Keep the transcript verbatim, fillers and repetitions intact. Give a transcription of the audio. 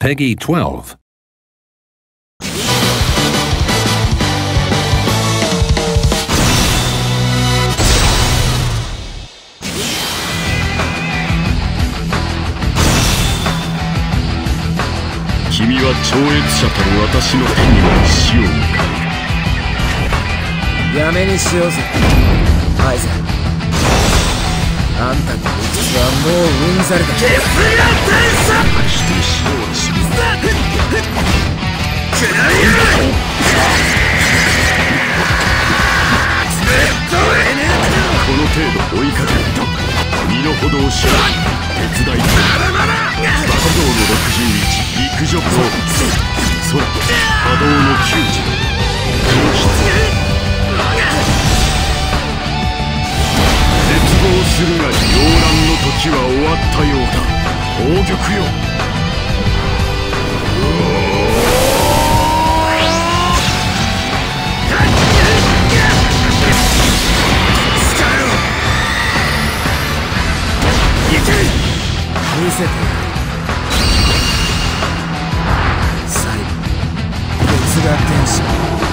Peggy twelve. 君は超越者たる私の手には死を迎える。 やめにしようぜ、アイゼン。あんたの理屈はもううんざりだ。ゲスラ転写決して死をはしない。 くらいやこの程度追いかけると身の程を知らない。手伝いバカ道のろくじゅういち陸上ゾーン空波動のきゅうじゅう教室絶望するがり溶乱の時は終わったようだ。宝玉よ。 見せてやる。最後、月が天使。